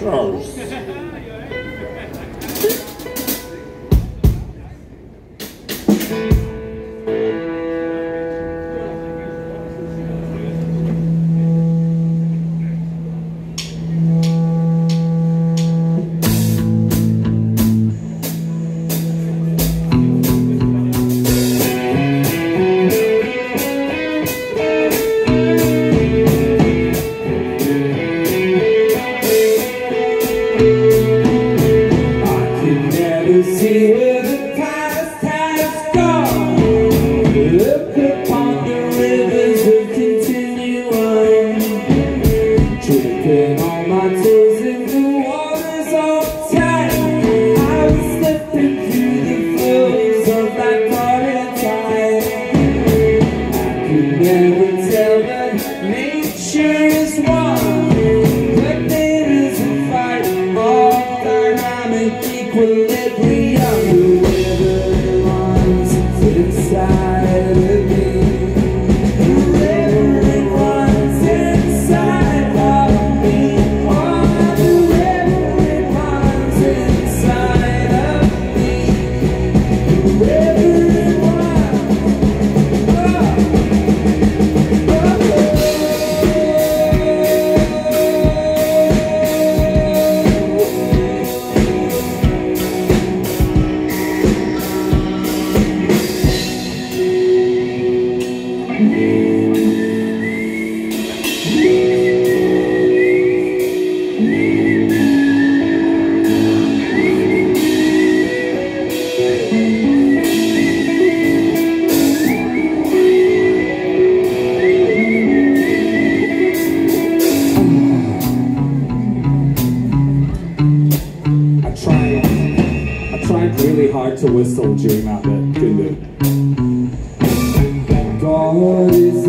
Charles. See where the past has gone. Look upon the rivers that continue on, tripping on my toes in the waters of time. I was slipping through the flows of that clouded tide. I could never tell that nature is one, but there is a fight of dynamic equilibrium. I tried really hard to whistle during that bit, couldn't do it. God is